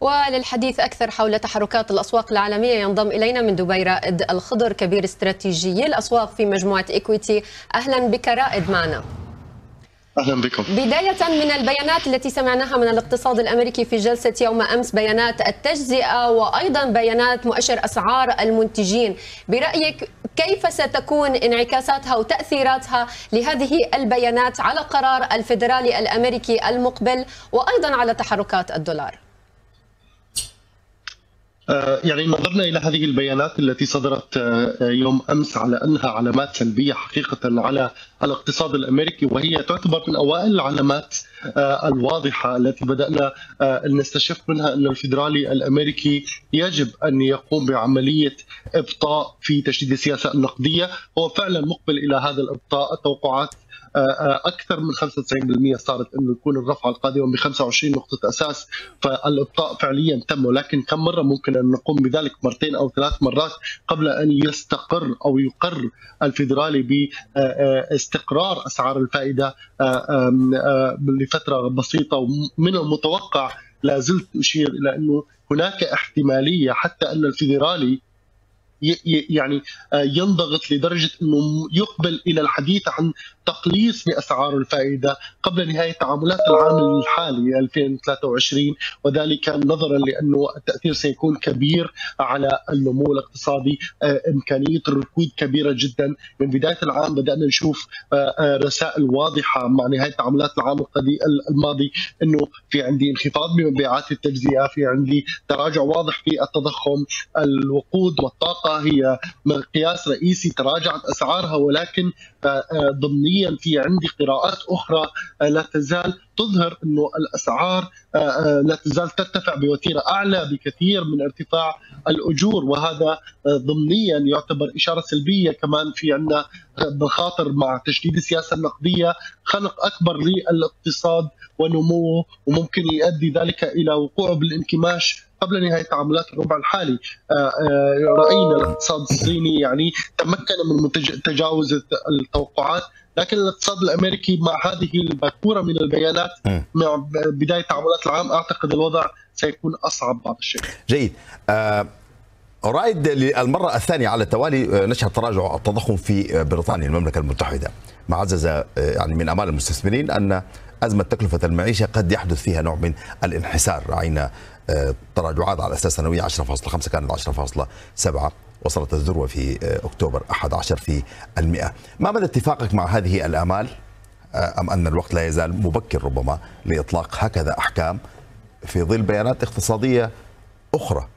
وللحديث أكثر حول تحركات الأسواق العالمية ينضم إلينا من دبي رائد الخضر كبير استراتيجي الأسواق في مجموعة إيكويتي. أهلا بك رائد معنا. أهلا بكم. بداية من البيانات التي سمعناها من الاقتصاد الأمريكي في جلسة يوم أمس، بيانات التجزئة وأيضا بيانات مؤشر أسعار المنتجين، برأيك كيف ستكون انعكاساتها وتأثيراتها لهذه البيانات على قرار الفيدرالي الأمريكي المقبل وأيضا على تحركات الدولار؟ يعني نظرنا إلى هذه البيانات التي صدرت يوم أمس على أنها علامات سلبية حقيقة على الاقتصاد الأمريكي، وهي تعتبر من أوائل العلامات الواضحة التي بدأنا نستشف منها أن الفيدرالي الأمريكي يجب أن يقوم بعملية إبطاء في تشديد السياسة النقدية. هو فعلا مقبل إلى هذا الإبطاء. التوقعات أكثر من 95% صارت أنه يكون الرفع القادم ب 25 نقطة أساس، فالإبطاء فعليا تم. ولكن كم مرة ممكن أن نقوم بذلك؟ مرتين أو 3 مرات قبل أن يستقر أو يقر الفيدرالي باستقرار أسعار الفائدة لفترة بسيطة. ومن المتوقع، لا زلت أشير إلى أنه هناك احتمالية حتى أن الفيدرالي يعني ينضغط لدرجة أنه يقبل إلى الحديث عن تقليص لأسعار الفائدة قبل نهاية تعاملات العام الحالي 2023، وذلك نظرا لأنه التأثير سيكون كبير على النمو الاقتصادي. إمكانية الركود كبيرة جدا. من بداية العام بدأنا نشوف رسائل واضحة مع نهاية تعاملات العام الماضي أنه في عندي انخفاض بمبيعات التجزئة، في عندي تراجع واضح في التضخم. الوقود والطاقة هي مقياس رئيسي، تراجعت أسعارها، ولكن ضمنيا في عندي قراءات أخرى لا تزال تظهر أنه الأسعار لا تزال ترتفع بوتيرة أعلى بكثير من ارتفاع الأجور، وهذا ضمنيا يعتبر إشارة سلبية. كمان في عندنا مخاطر مع تشديد السياسة النقدية، خنق أكبر للاقتصاد ونموه، وممكن يؤدي ذلك إلى وقوعه بالانكماش قبل نهاية تعاملات الربع الحالي. رأينا الاقتصاد الصيني يعني تمكن من تجاوز التوقعات، لكن الاقتصاد الأمريكي مع هذه الباكورة من البيانات مع بداية تعاملات العام أعتقد الوضع سيكون أصعب بعض الشيء. جيد. رائد، للمرة الثانية على التوالي نشهد تراجع التضخم في بريطانيا المملكة المتحدة، مع عزز يعني من آمال المستثمرين أن أزمة تكلفة المعيشة قد يحدث فيها نوع من الانحسار. رأينا تراجعات على أساس سنوية 10.5 كانت 10.7، وصلت الذروة في أكتوبر 11%. ما مدى اتفاقك مع هذه الآمال، أم أن الوقت لا يزال مبكر ربما لإطلاق هكذا أحكام في ظل بيانات اقتصادية أخرى؟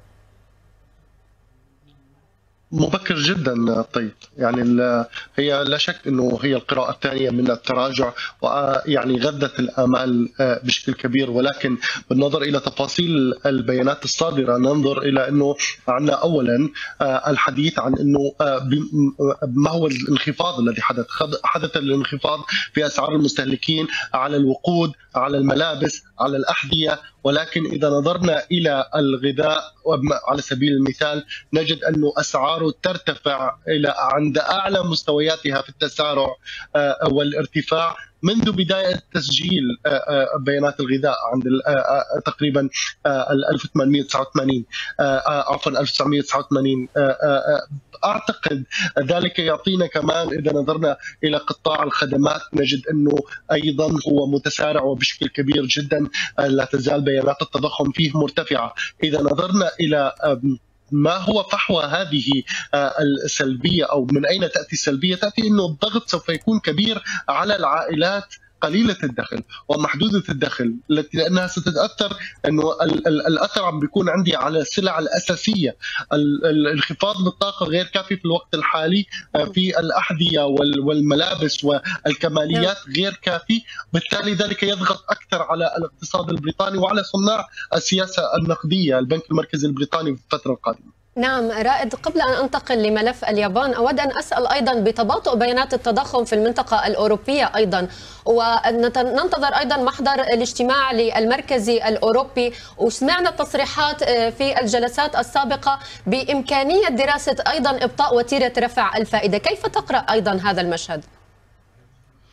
مبكر جدا. طيب يعني هي لا شك انه هي القراءه الثانيه من التراجع، ويعني غذت الامال بشكل كبير، ولكن بالنظر الى تفاصيل البيانات الصادره ننظر الى انه عندنا اولا الحديث عن انه ما هو الانخفاض الذي حدث الانخفاض في اسعار المستهلكين على الوقود، على الملابس، على الاحذيه. ولكن إذا نظرنا إلى الغذاء على سبيل المثال نجد أن أسعاره ترتفع إلى عند أعلى مستوياتها في التسارع والارتفاع منذ بداية تسجيل بيانات الغذاء عند تقريبا 1889 عفوا 1989. أعتقد ذلك يعطينا كمان إذا نظرنا إلى قطاع الخدمات نجد أنه أيضا هو متسارع وبشكل كبير جدا، لا تزال بيانات التضخم فيه مرتفعة. إذا نظرنا إلى ما هو فحوى هذه السلبية أو من أين تأتي السلبية، تأتي أنه الضغط سوف يكون كبير على العائلات قليلة الدخل ومحدودة الدخل، لأنها ستتأثر أنه الأثر عم بيكون عندي على السلع الأساسية. الانخفاض بالطاقة غير كافي في الوقت الحالي، في الأحذية والملابس والكماليات غير كافي، بالتالي ذلك يضغط أكثر على الاقتصاد البريطاني وعلى صناع السياسة النقدية البنك المركزي البريطاني في الفترة القادمة. نعم رائد، قبل أن أنتقل لملف اليابان أود أن أسأل أيضا بتباطؤ بيانات التضخم في المنطقة الأوروبية أيضا، وننتظر أيضا محضر الاجتماع للمركزي الأوروبي، وسمعنا تصريحات في الجلسات السابقة بإمكانية دراسة أيضا إبطاء وتيرة رفع الفائدة. كيف تقرأ أيضا هذا المشهد؟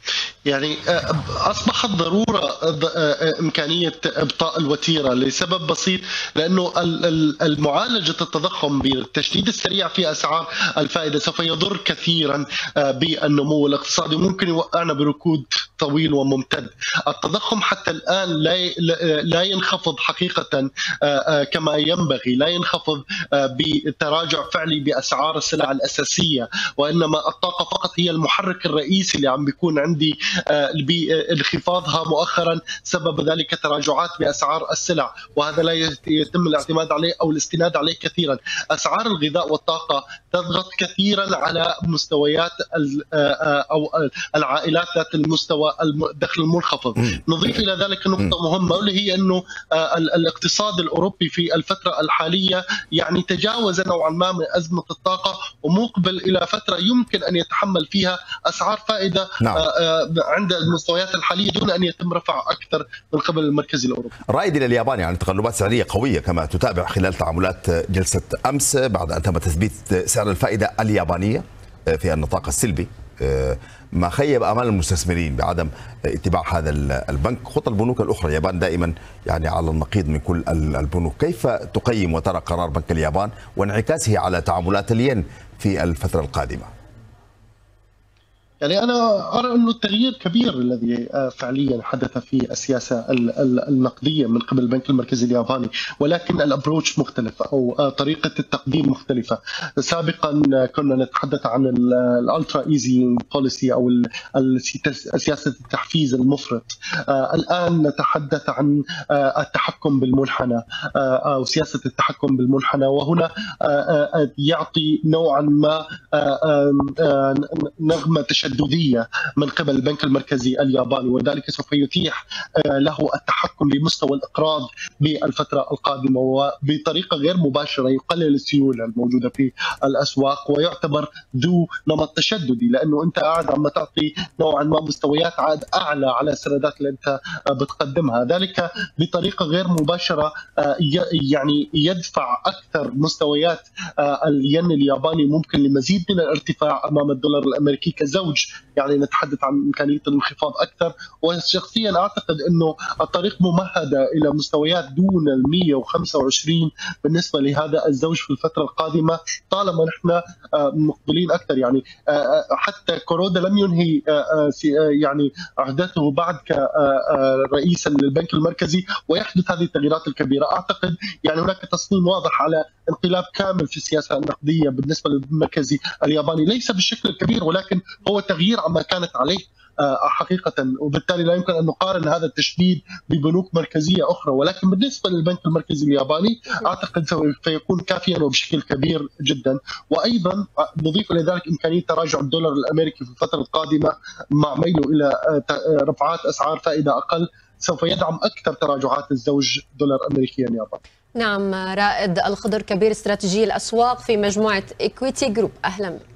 يعني أصبحت ضرورة إمكانية إبطاء الوتيرة لسبب بسيط، لأنه المعالجة التضخم بالتشديد السريع في أسعار الفائدة سوف يضر كثيرا بالنمو الاقتصادي، ممكن يوقعنا بركود طويل وممتد. التضخم حتى الآن لا ينخفض حقيقة كما ينبغي، لا ينخفض بتراجع فعلي بأسعار السلع الأساسية، وإنما الطاقة فقط هي المحرك الرئيسي اللي عم بيكون عندي بانخفاضها مؤخرا، سبب ذلك تراجعات بأسعار السلع، وهذا لا يتم الاعتماد عليه أو الاستناد عليه كثيرا. أسعار الغذاء والطاقة تضغط كثيرا على مستويات أو العائلات ذات المستوى الدخل المنخفض. نضيف إلى ذلك نقطة مهمة، واللي هي أنه الاقتصاد الأوروبي في الفترة الحالية يعني تجاوز نوعا ما من أزمة الطاقة، ومقبل إلى فترة يمكن أن يتحمل فيها أسعار فائدة عند المستويات الحالية دون أن يتم رفع أكثر من قبل المركزي الأوروبي. رائد إلى اليابان، يعني تقلبات سعرية قوية كما تتابع خلال تعاملات جلسة أمس بعد أن تم تثبيت سعر الفائدة اليابانية في النطاق السلبي، ما خيب آمال المستثمرين بعدم اتباع هذا البنك. خطى البنوك الأخرى، اليابان دائما يعني على النقيض من كل البنوك. كيف تقيم وترى قرار بنك اليابان وانعكاسه على تعاملات الين في الفترة القادمة؟ يعني أنا أرى أنه التغيير كبير الذي فعليا حدث في السياسة النقدية من قبل البنك المركزي الياباني، ولكن الأبروتش مختلف أو طريقة التقديم مختلفة. سابقا كنا نتحدث عن الألترا إيزي بوليسي أو سياسة التحفيز المفرط، الآن نتحدث عن التحكم بالمنحنى أو سياسة التحكم بالمنحنى، وهنا يعطي نوعا ما نغمة تشددية من قبل البنك المركزي الياباني، وذلك سوف يتيح له التحكم بمستوى الإقراض بالفترة القادمة، وبطريقة غير مباشرة يقلل السيولة الموجودة في الأسواق، ويعتبر ذو نمط تشددي، لأنه أنت قاعد عم تعطي نوعا ما مستويات عاد أعلى على السندات اللي أنت بتقدمها. ذلك بطريقة غير مباشرة يعني يدفع أكثر مستويات الين الياباني ممكن لمزيد من الارتفاع أمام الدولار الأمريكي كزوج، يعني نتحدث عن إمكانية الانخفاض أكثر. وشخصيا أعتقد أنه الطريق ممهدة إلى مستويات دون 125 بالنسبة لهذا الزوج في الفترة القادمة، طالما نحن مقبلين أكثر. يعني حتى كورودا لم ينهي يعني عهدته بعد كرئيس للبنك المركزي ويحدث هذه التغييرات الكبيرة. أعتقد يعني هناك تصميم واضح على انقلاب كامل في السياسة النقدية بالنسبة للمركزي الياباني، ليس بالشكل الكبير ولكن هو تغيير عما كانت عليه حقيقة، وبالتالي لا يمكن أن نقارن هذا التشديد ببنوك مركزية أخرى. ولكن بالنسبة للبنك المركزي الياباني أعتقد سوف يكون كافيا وبشكل كبير جدا. وأيضا نضيف إلى ذلك إمكانية تراجع الدولار الأمريكي في الفترة القادمة مع ميله إلى رفعات أسعار فائدة أقل، سوف يدعم أكثر تراجعات الزوج دولار أمريكي ياباني. نعم، رائد الخضر كبير استراتيجي الأسواق في مجموعة إكويتي جروب، أهلا بك.